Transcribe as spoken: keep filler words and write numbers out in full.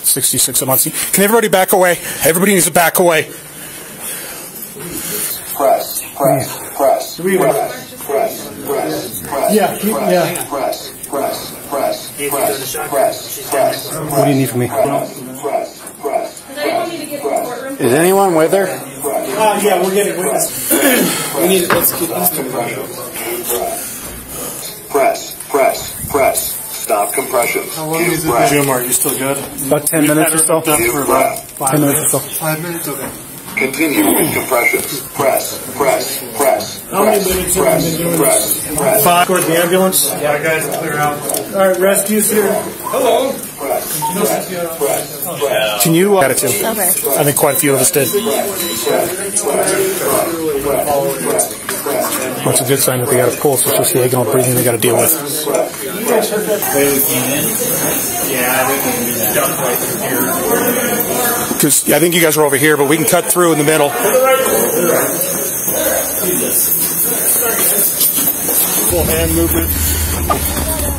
sixty-six a month. Can everybody back away? Everybody needs to back away. Press, press, press, Do we press, press, press, press. Yeah, keep, press, yeah. Press, press, press, press, press, press. What do you need from me? Press, press, press. Does anyone need to get to the courtroom? Is anyone with her? Uh, yeah, we're getting witness. We need to, let's keep this. Press, press, press. Stop compressions. How long is it? Jim, are you still good? About ten minutes or so. For about Five minutes or so. Five minutes, okay. Continue with compressions. Press, press, press. How many press, minutes have press, we been doing press, this? Press, Five. Toward the ambulance. Yeah, guys, clear out. All right, rescue's here. Hello. press, press, press, press. Can you? Uh, attitude. Okay. I think quite a few of us did. That's a good sign that they got a pulse. It's just the agonal breathing they got to deal with. Because yeah, I think you guys are over here, but we can cut through in the middle. Full hand movement.